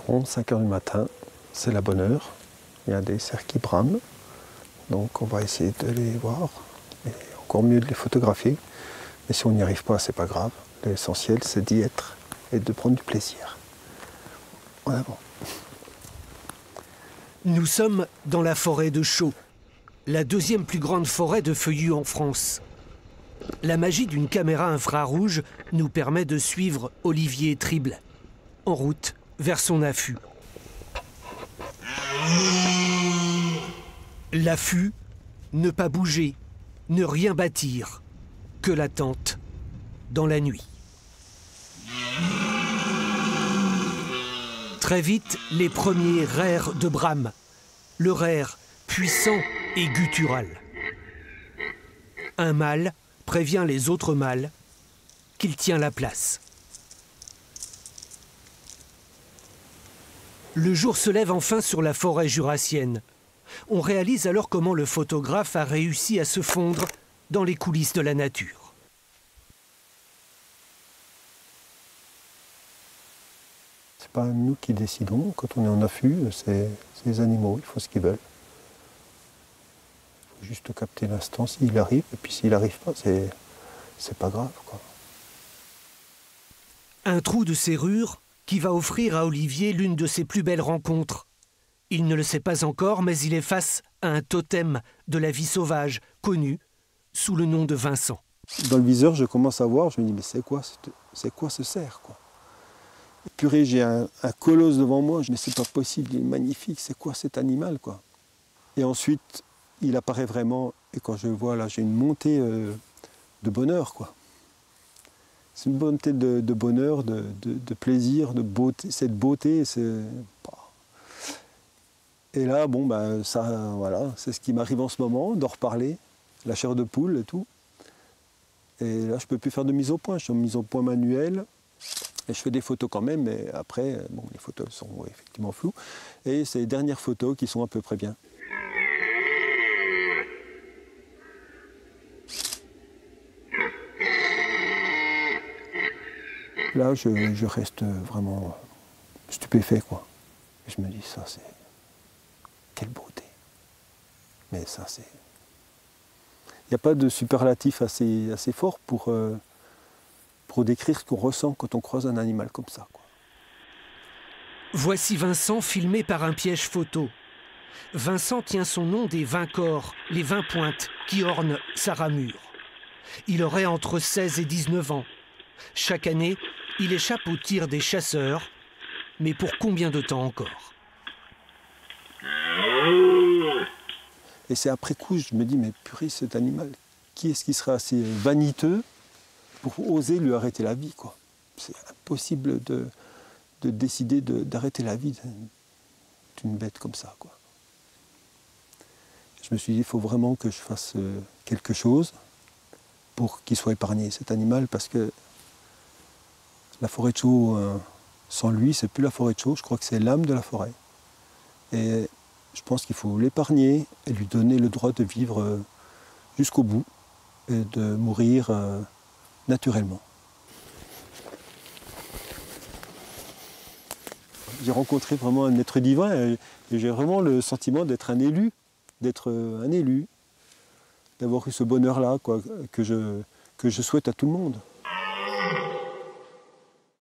environ 5 h du matin. C'est la bonne heure. Il y a des cerfs qui brament. Donc on va essayer de les voir. Et encore mieux de les photographier. Mais si on n'y arrive pas, c'est pas grave. L'essentiel, c'est d'y être et de prendre du plaisir. En avant. Nous sommes dans la forêt de Chaux, la deuxième plus grande forêt de feuillus en France. La magie d'une caméra infrarouge nous permet de suivre Olivier Trible, en route vers son affût. L'affût, ne pas bouger, ne rien bâtir, que l'attente dans la nuit. Très vite, les premiers rères de brame. Le rère puissant et guttural. Un mâle prévient les autres mâles qu'il tient la place. Le jour se lève enfin sur la forêt jurassienne. On réalise alors comment le photographe a réussi à se fondre dans les coulisses de la nature. C'est pas nous qui décidons. Quand on est en affût, c'est les animaux, ils font ce qu'ils veulent. Il faut juste capter l'instant s'il arrive, et puis s'il n'arrive pas, c'est pas grave, quoi. Un trou de serrure qui va offrir à Olivier l'une de ses plus belles rencontres. Il ne le sait pas encore, mais il est face à un totem de la vie sauvage, connu sous le nom de Vincent. Dans le viseur, je commence à voir, je me dis, mais c'est quoi ce cerf, quoi? Purée, j'ai un colosse devant moi, mais c'est pas possible, il est magnifique, c'est quoi cet animal, quoi? Et ensuite, il apparaît vraiment, et quand je le vois là, j'ai une montée de bonheur, quoi. C'est une montée de bonheur, de plaisir, de beauté, cette beauté, c'est... Et là, bon, ben, ça, voilà, c'est ce qui m'arrive en ce moment, d'en reparler, la chair de poule et tout. Et là, je peux plus faire de mise au point, je suis en mise au point manuelle. Et je fais des photos quand même, mais après, bon, les photos sont effectivement floues. Et c'est les dernières photos qui sont à peu près bien. Là, je reste vraiment stupéfait, quoi. Et je me dis, ça, c'est... Quelle beauté. Mais ça, c'est... Il n'y a pas de superlatif assez fort pour décrire ce qu'on ressent quand on croise un animal comme ça, quoi. Voici Vincent filmé par un piège photo. Vincent tient son nom des 20 corps, les 20 pointes qui ornent sa ramure. Il aurait entre 16 et 19 ans. Chaque année, il échappe au tir des chasseurs. Mais pour combien de temps encore? Et c'est après coup, je me dis, mais purée, cet animal, qui est-ce qui serait assez vaniteux pour oser lui arrêter la vie, quoi? C'est impossible de décider d'arrêter la vie d'une bête comme ça, quoi. Je me suis dit, il faut vraiment que je fasse quelque chose pour qu'il soit épargné, cet animal, parce que la forêt de Chaux, sans lui, c'est plus la forêt de Chaux, je crois que c'est l'âme de la forêt. Et je pense qu'il faut l'épargner et lui donner le droit de vivre jusqu'au bout et de mourir naturellement. J'ai rencontré vraiment un être divin et j'ai vraiment le sentiment d'être un élu, d'avoir eu ce bonheur-là, quoi, que je souhaite à tout le monde.